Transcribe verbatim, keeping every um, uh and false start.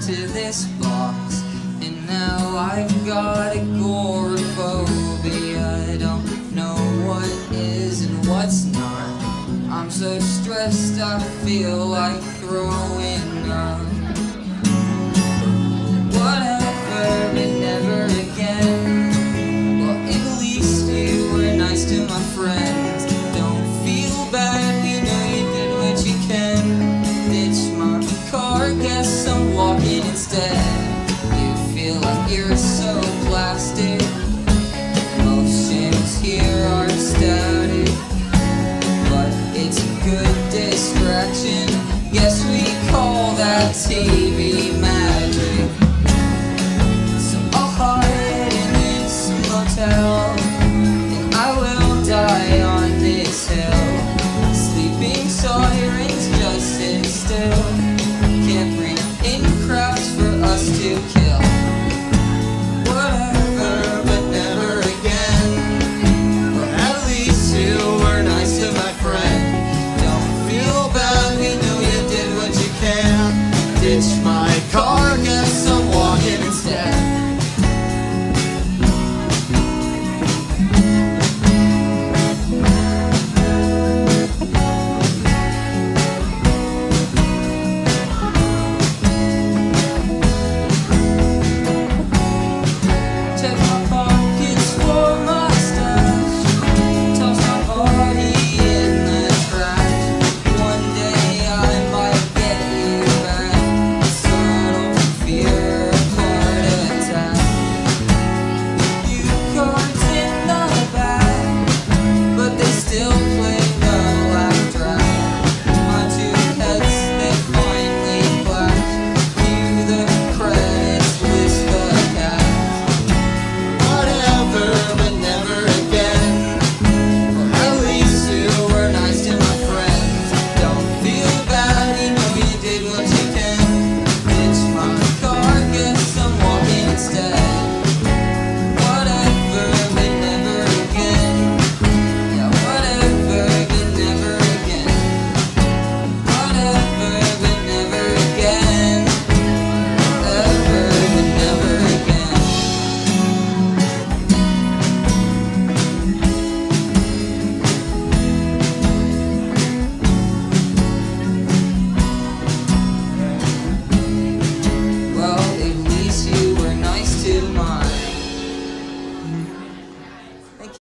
to this box, and now I've got agoraphobia. I don't know what is and what's not. I'm so stressed I feel like throwing up. Whatever, but never again. Well, at least you were nice to my friends. Don't feel bad, we know you did what you can. Ditch my car, guess I'm walking instead. You feel like you're so plastic. Motions here are static, but it's a good distraction. Guess we call that T V magic. So I'll hide in this motel, and I will die on this hill. Sleeping sirens just sit still. Can't breathe in crowds for us to kill. Whatever, but never again. Well, at least you were nice to my friend. Don't feel bad, we know you did what you can. Ditch my